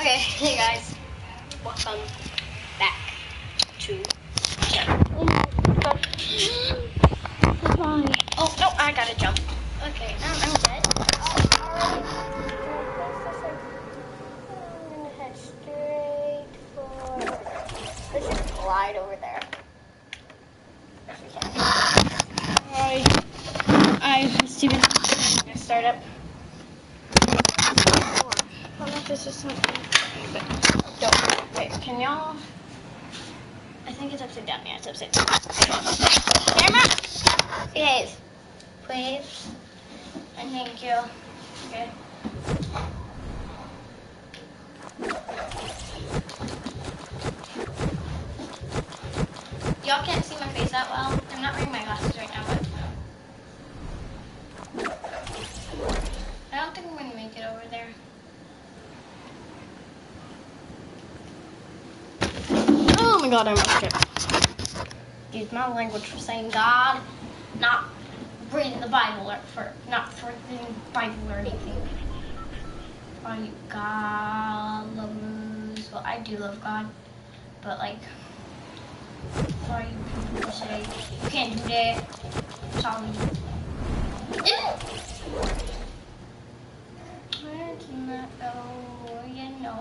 Okay, hey guys, welcome back to the channel. Oh no, I gotta jump. Okay, I'm dead. Alright, I'm gonna head straight for. Let's just glide over there. If we can. Alright, Steven. I'm gonna start up. I don't know if this is something. Wait, can y'all? I think it's upside down. Yeah, it's upside down. Camera! Behave. Please. And thank you. Okay. Y'all can't see my face that well. I'm not wearing my glasses right now, but I don't think I'm going to make it over there. Oh my god, I almost tripped. Use my language for saying God, not reading the Bible or not for reading the Bible or anything. Are you God lovers? Well, I do love God, but like, for you people to say you can't do that. Sorry. Let's not go. You know.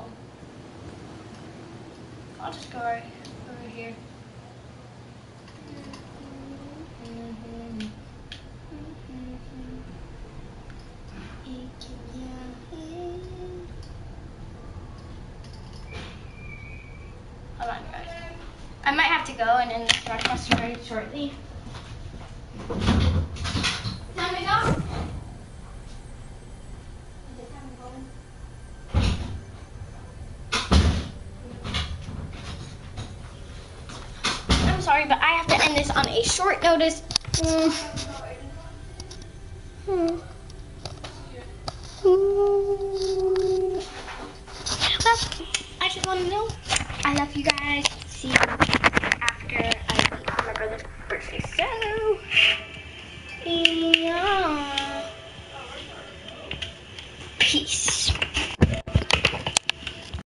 I'll just go right over here. Hold on, guys. I might have to go and end this broadcast very shortly. Time to go? Is it time to go? I'm sorry, but I have to end this on a short notice. Well, I just want to know. I love you guys. See you.